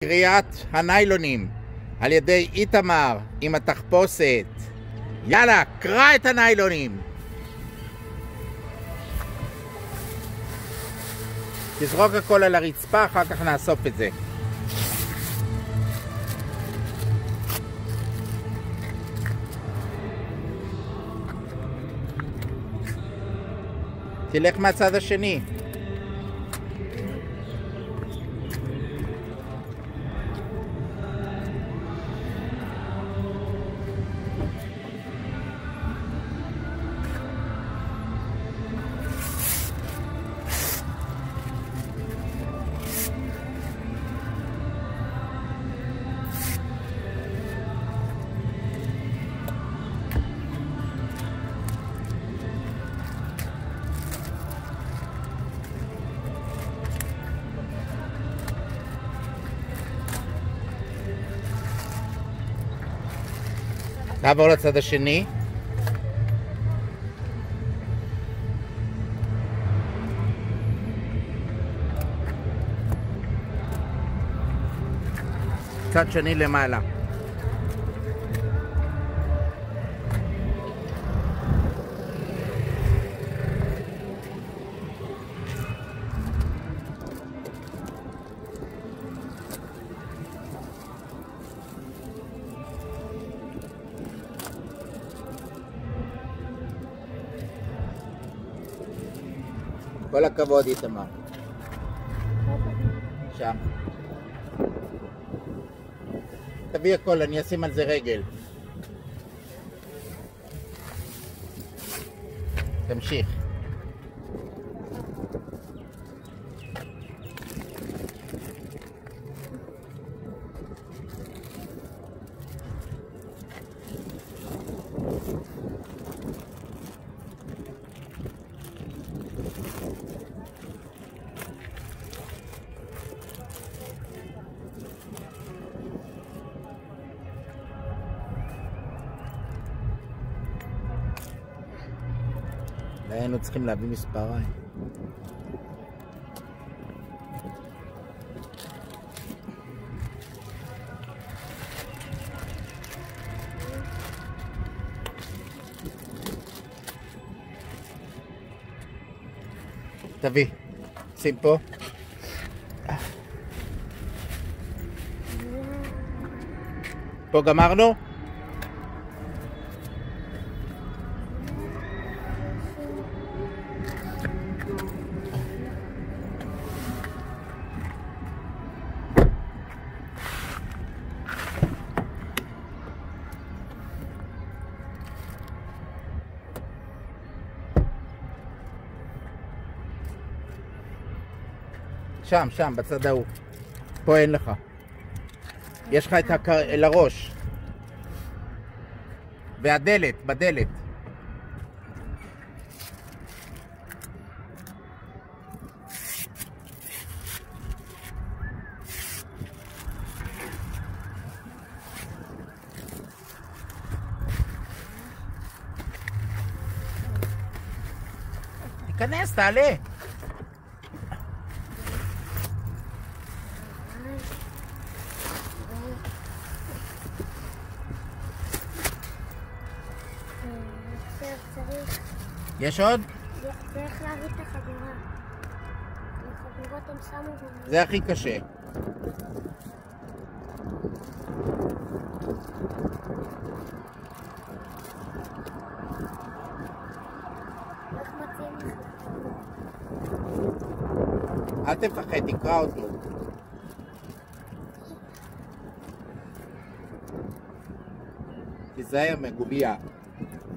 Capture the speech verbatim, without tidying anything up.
קריאת הניילונים על ידי איתמר עם התחפושת. יאללה, קרא את הניילונים. תזרוק הכל על הרצפה, אחר כך נאסוף את זה. תלך מהצד השני. נעבור לצד השני. צד שני למעלה. כל הכבוד איתמר. שם. תביא הכל, אני אשים על זה רגל. תמשיך. היינו צריכים להביא מספריים. תביא, שים פה. פה גמרנו? שם, שם, בצד ההוא. פה אין לך. יש לך את הקר... לראש. והדלת, בדלת. תיכנס, תעלה. יש עוד? צריך להביא את החגורה. החגורות הם שמו... זה הכי קשה. איך מציעים לך? אל תפחד, תקרא אותו. תיזהר מגובייה.